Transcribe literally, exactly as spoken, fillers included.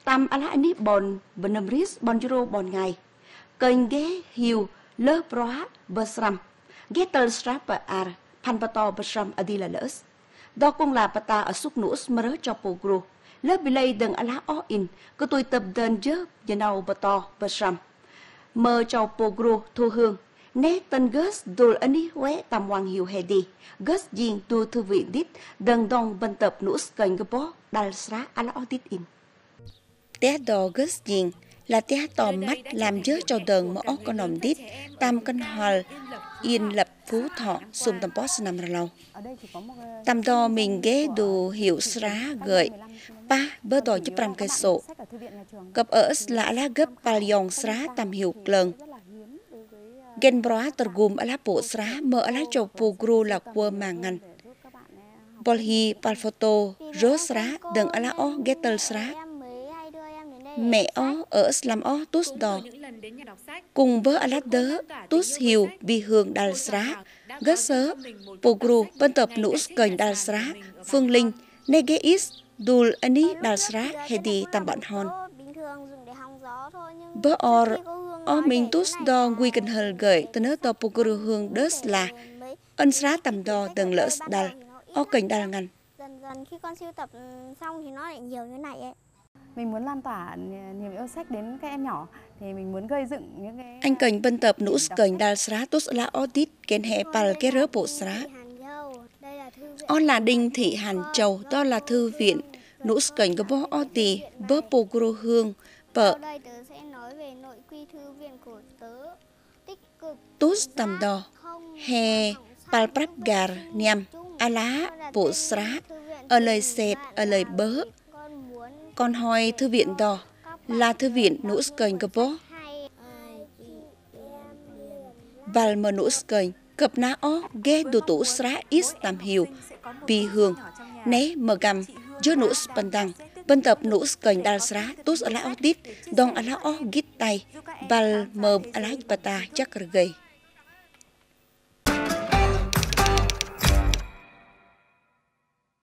tam ala ani bon benamris bon juro bon ngày kênh ghé hiu lơ proa besram ghé tel strap ar pan pato besram adila lus đó cũng là pata ở súc nus mơ cho pogro lơ bilay đừng ala o in cứ tôi tập đơn dơ giờ nào pato besram mơ cho pogro thu hương nè tân gus dul ani we tam wang hiu hedi gus jing tu thư viện dit đừng dong bên tập nus kênh gbo dal sra ala o dit in té đò gus jing là té tò mắt làm dớ cho đờn mà óc con nòm đít tam cân hòl yên lập phú thọ sum tam post năm lâu tam đò mình ghé đồ hiểu sra gợi ba bơ đò giúp làm cây sổ cập ở là lá gấp palion sra tam hiểu lợn gen bra tergum ala bộ sra mơ ala cho pogro là quơ màng ngăn bolhi palfoto rosra đừng ala o getel sra mẹ ó ở Slam ó tus đò cùng với Aladder tus hiu bi hương đal sra gất sớ pogru bên tập nus cành đal sra phương linh negeis dul ani đal sra hedi tam bạn hòn bơ or ó mình tus đò quy cần hờ gợi từ nơi tàu pogru hương đớt là ân sra tầm đò từng lỡ đal ó cành đal ngăn dần dần khi con sưu tập xong thì nó lại nhiều như này ấy. Mình muốn lan tỏa niềm yêu sách đến các em nhỏ thì mình muốn gây dựng những cái anh cần bên tập nus cần dal sra tus la audit ken he pal ke rơ bộ sra on là đinh thị Hàn Châu đó là thư viện nus cần có bo oti bơ pogro hương bờ tus tam đo he pal prap gar niam ala bộ sra ở lời sệt ở lời bớ. Còn hỏi thư viện đó là thư viện nus kênh gấp bó Val mơ nus kênh cập ná ó ghé đồ tủ sra ít tam hiểu bì hương né mờ găm dơ nus bần đăng bên tập nus kênh đal sra tus ala audit dong ala ó gít tay Val mờ ala bata chắc gây